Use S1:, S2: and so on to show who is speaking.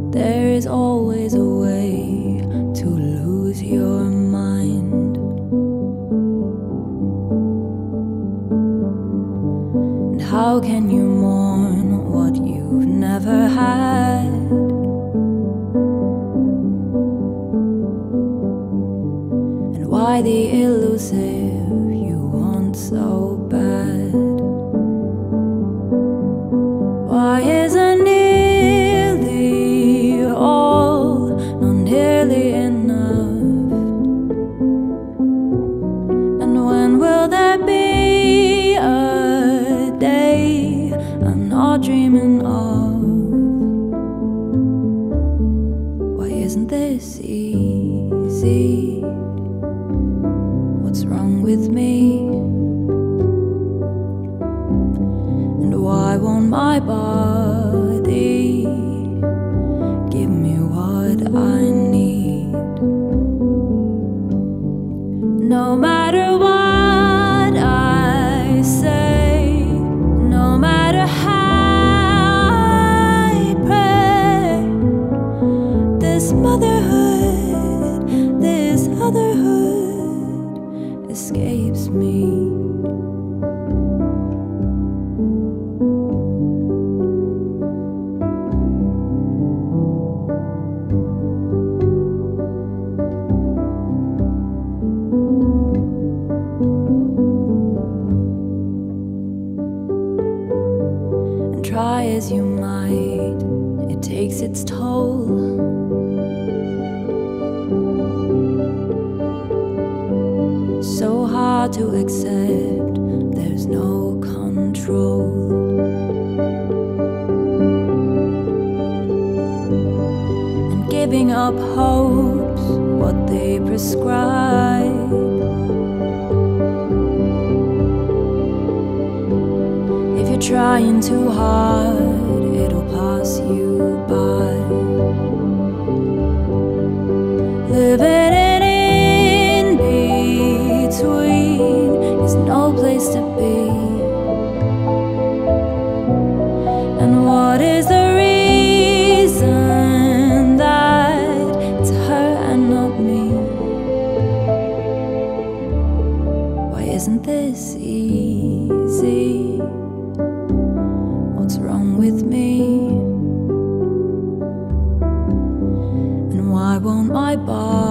S1: There is always a way to lose your mind. And how can you mourn what you've never had? And why the elusive you want so bad? Why isn't nearly all not nearly enough? And when will there be a day I'm not dreaming of? Why isn't this easy? What's wrong with me? And why won't my body give me what I need? No matter what I say, no matter how I pray, this motherhood, this otherhood escapes me. Try as you might, it takes its toll. So hard to accept, there's no control. And giving up hope's what they prescribe. Trying too hard, it'll pass you by. Living in between is no place to be. And what is the reason that it's her and not me? Why isn't this easy? What's wrong with me? And why won't my body